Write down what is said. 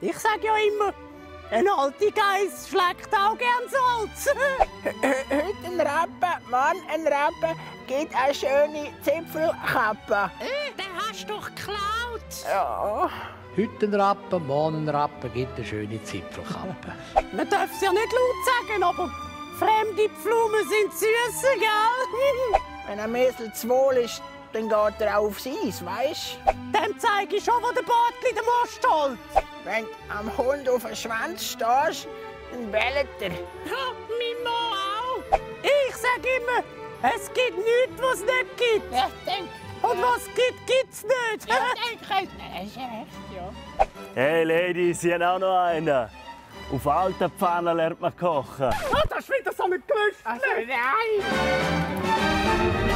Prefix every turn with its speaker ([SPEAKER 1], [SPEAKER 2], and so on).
[SPEAKER 1] Ich sag ja immer, ein alter Geiss schlägt auch gern Salz.
[SPEAKER 2] Heute ein Rappen, Mann, ein Rappen gibt eine schöne Zipfelkappe.
[SPEAKER 1] Den hast du doch geklaut.
[SPEAKER 2] Ja.
[SPEAKER 3] Heute ein Rappen, morgen ein Rappen, gibt eine schöne Zipfelkappe.
[SPEAKER 1] Man darf es ja nicht laut sagen, aber fremde Pflumen sind süßer, gell?
[SPEAKER 2] Wenn ein Mädel zu wohl ist, dann geht er auch aufs Eis, weisst?
[SPEAKER 1] Dem zeige ich schon, wo der Bartli den Most holt.
[SPEAKER 2] Wenn du am Hund auf den Schwanz stehst, dann bellt er.
[SPEAKER 1] Ja, mein Mann auch. Ich sag immer, es gibt nichts, was es nicht gibt.
[SPEAKER 2] Ja, denk.
[SPEAKER 1] Und was es gibt, gibt's nicht.
[SPEAKER 2] Ja, denk. Das ist recht, ja.
[SPEAKER 4] Hey Ladies, hier auch noch einen. Auf alten Pfannen lernt man kochen.
[SPEAKER 1] Das ist wieder so ein Gerücht.
[SPEAKER 2] Also, nein!